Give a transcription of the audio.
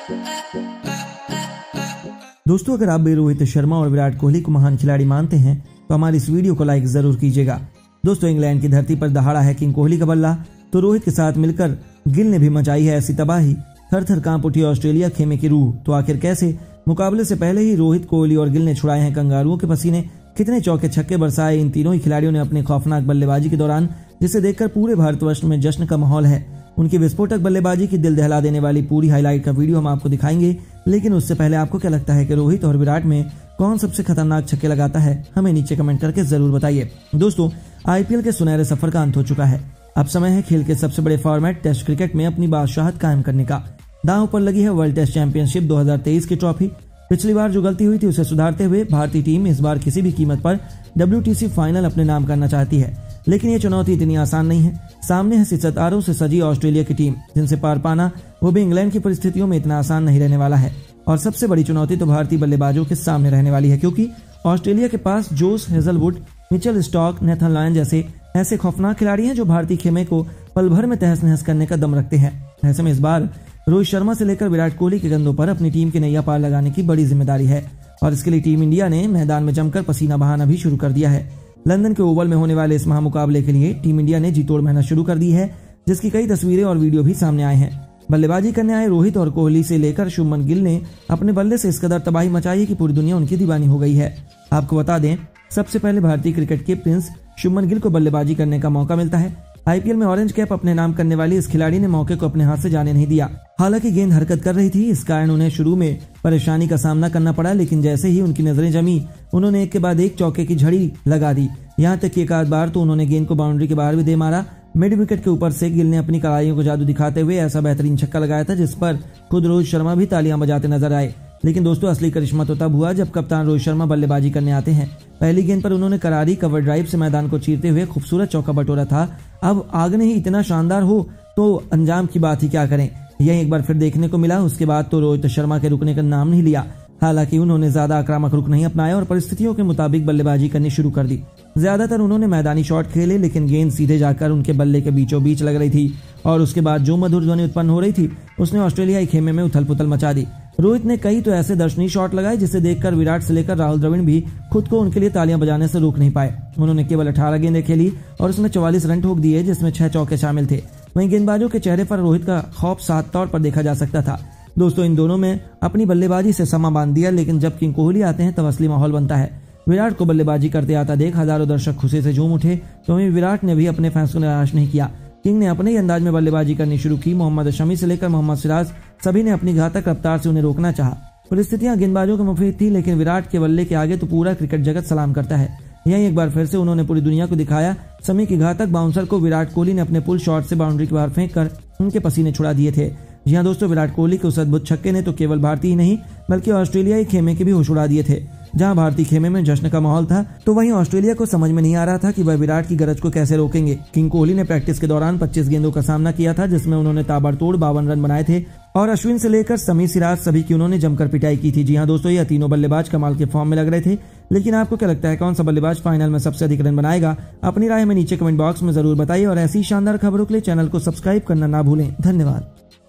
दोस्तों, अगर आप भी रोहित शर्मा और विराट कोहली को महान खिलाड़ी मानते हैं तो हमारी इस वीडियो को लाइक जरूर कीजिएगा। दोस्तों, इंग्लैंड की धरती पर दहाड़ा है किंग कोहली का बल्ला, तो रोहित के साथ मिलकर गिल ने भी मचाई है ऐसी तबाही। थर थर कांप उठी ऑस्ट्रेलिया खेमे की रूह। तो आखिर कैसे? मुकाबले से पहले ही रोहित, कोहली और गिल ने छुड़ाए हैं कंगारुओं के पसीने। कितने चौके छक्के बरसाए इन तीनों ही खिलाड़ियों ने अपने खौफनाक बल्लेबाजी के दौरान, जिसे देखकर पूरे भारतवर्ष में जश्न का माहौल है। उनकी विस्फोटक बल्लेबाजी की दिल दहला देने वाली पूरी हाईलाइट का वीडियो हम आपको दिखाएंगे, लेकिन उससे पहले आपको क्या लगता है कि रोहित और विराट में कौन सबसे खतरनाक छक्के लगाता है? हमें नीचे कमेंट करके जरूर बताइए। दोस्तों, आईपीएल के सुनहरे सफर का अंत हो चुका है। अब समय है खेल के सबसे बड़े फॉर्मेट टेस्ट क्रिकेट में अपनी बादशाहत कायम करने का। दांव पर लगी है वर्ल्ड टेस्ट चैंपियनशिप 2023 की ट्रॉफी। पिछली बार जो गलती हुई थी उसे सुधारते हुए भारतीय टीम इस बार किसी भी कीमत पर WTC फाइनल अपने नाम करना चाहती है, लेकिन ये चुनौती इतनी आसान नहीं है। सामने है सितारों से सजी ऑस्ट्रेलिया की टीम, जिनसे पार पाना वो भी इंग्लैंड की परिस्थितियों में इतना आसान नहीं रहने वाला है। और सबसे बड़ी चुनौती तो भारतीय बल्लेबाजों के सामने रहने वाली है, क्योंकि ऑस्ट्रेलिया के पास Josh Hazlewood, Mitchell Starc, Nathan Lyon जैसे ऐसे खौफनाक खिलाड़ी हैं जो भारतीय खेमे को पल भर में तहस नहस करने का दम रखते हैं। ऐसे में इस बार रोहित शर्मा से लेकर विराट कोहली के कंधों पर अपनी टीम की नैया पार लगाने की बड़ी जिम्मेदारी है, और इसके लिए टीम इंडिया ने मैदान में जमकर पसीना बहाना भी शुरू कर दिया है। लंदन के ओवल में होने वाले इस महामुकाबले के लिए टीम इंडिया ने जी तोड़ मेहनत शुरू कर दी है, जिसकी कई तस्वीरें और वीडियो भी सामने आए हैं। बल्लेबाजी करने आए रोहित और कोहली से लेकर शुभमन गिल ने अपने बल्ले से इस कदर तबाही मचाई है कि पूरी दुनिया उनकी दीवानी हो गई है। आपको बता दें, सबसे पहले भारतीय क्रिकेट के प्रिंस शुभमन गिल को बल्लेबाजी करने का मौका मिलता है। आईपीएल में ऑरेंज कैप अपने नाम करने वाली इस खिलाड़ी ने मौके को अपने हाथ से जाने नहीं दिया। हालांकि गेंद हरकत कर रही थी, इस कारण उन्हें शुरू में परेशानी का सामना करना पड़ा, लेकिन जैसे ही उनकी नजरें जमी, उन्होंने एक के बाद एक चौके की झड़ी लगा दी। यहाँ तक कि एक आध बार तो उन्होंने गेंद को बाउंड्री के बाहर भी दे मारा। मिड विकेट के ऊपर से गिल ने अपनी कलाइयों को जादू दिखाते हुए ऐसा बेहतरीन छक्का लगाया था, जिस पर खुद रोहित शर्मा भी तालियां बजाते नजर आए। लेकिन दोस्तों, असली करिश्मा तो तब हुआ जब कप्तान रोहित शर्मा बल्लेबाजी करने आते हैं। पहली गेंद पर उन्होंने करारी कवर ड्राइव से मैदान को चीरते हुए खूबसूरत चौका बटोरा था। अब आगने ही इतना शानदार हो तो अंजाम की बात ही क्या करें, यह एक बार फिर देखने को मिला। उसके बाद तो रोहित शर्मा के रुकने का नाम नहीं लिया। हालांकि उन्होंने ज्यादा आक्रामक रुख नहीं अपनाया और परिस्थितियों के मुताबिक बल्लेबाजी करनी शुरू कर दी। ज्यादातर उन्होंने मैदानी शॉट खेले, लेकिन गेंद सीधे जाकर उनके बल्ले के बीचों बीच लग रही थी, और उसके बाद जो मधुर ध्वनि उत्पन्न हो रही थी उसने ऑस्ट्रेलियाई खेमे में उथल पुथल मचा दी। रोहित ने कई तो ऐसे दर्शनीय शॉट लगाए जिसे देखकर विराट से लेकर राहुल द्रविड़ भी खुद को उनके लिए तालियां बजाने से रोक नहीं पाए। उन्होंने केवल 18 गेंदें खेली और उसमें 44 रन ठोक दिए, जिसमें 6 चौके शामिल थे। वहीं गेंदबाजों के चेहरे पर रोहित का खौफ साफ तौर पर देखा जा सकता था। दोस्तों, इन दोनों में अपनी बल्लेबाजी से समा बांध दिया, लेकिन जब किंग कोहली आते हैं तब असली माहौल बनता है। विराट को बल्लेबाजी करते आता देख हजारों दर्शक खुशी से झूम उठे, तो वहीं विराट ने भी अपने फैंस को निराश नहीं किया। किंग ने अपने ही अंदाज में बल्लेबाजी करनी शुरू की। मोहम्मद शमी से लेकर मोहम्मद सिराज सभी ने अपनी घातक रफ्तार से उन्हें रोकना चाहा। परिस्थितियां गेंदबाजों के मुफीद थी, लेकिन विराट के बल्ले के आगे तो पूरा क्रिकेट जगत सलाम करता है। यही एक बार फिर से उन्होंने पूरी दुनिया को दिखाया। शमी की घातक बाउंसर को विराट कोहली ने अपने पुल शॉट से बाउंड्री के बाहर फेंक कर उनके पसीने छुड़ा दिए थे। जी हां दोस्तों, विराट कोहली के उस अद्भुत छक्के ने तो केवल भारतीय ही नहीं बल्कि ऑस्ट्रेलियाई खेमे के भी होश उड़ा दिए थे। जहां भारतीय खेमे में जश्न का माहौल था, तो वहीं ऑस्ट्रेलिया को समझ में नहीं आ रहा था कि वह विराट की गरज को कैसे रोकेंगे। किंग कोहली ने प्रैक्टिस के दौरान 25 गेंदों का सामना किया था, जिसमें उन्होंने ताबड़तोड़ 52 रन बनाए थे, और अश्विन से लेकर शमी, सिराज सभी की उन्होंने जमकर पिटाई की थी। जी हां दोस्तों, यह तीनों बल्लेबाज कमाल के फॉर्म में लग रहे थे। लेकिन आपको क्या लगता है, कौन सा बल्लेबाज फाइनल में सबसे अधिक रन बनाएगा? अपनी राय में नीचे कमेंट बॉक्स में जरूर बताइए, और ऐसी शानदार खबरों के लिए चैनल को सब्सक्राइब करना ना भूलें। धन्यवाद।